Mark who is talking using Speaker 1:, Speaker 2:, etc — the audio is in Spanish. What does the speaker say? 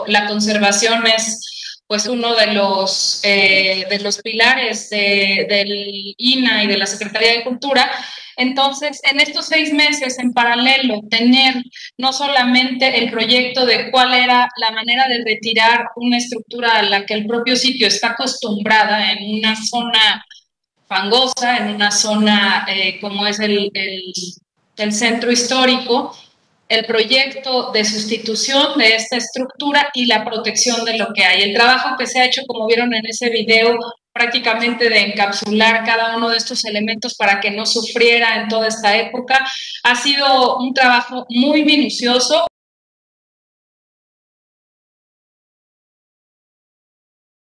Speaker 1: la conservación es pues uno de los pilares del INA y de la Secretaría de Cultura. Entonces, en estos 6 meses, en paralelo, tener no solamente el proyecto de cuál era la manera de retirar una estructura a la que el propio sitio está acostumbrada en una zona fangosa, en una zona como es el centro histórico, el proyecto de sustitución de esta estructura y la protección de lo que hay. El trabajo que se ha hecho, como vieron en ese video, prácticamente de encapsular cada uno de estos elementos para que no sufriera en toda esta época, ha sido un trabajo muy minucioso.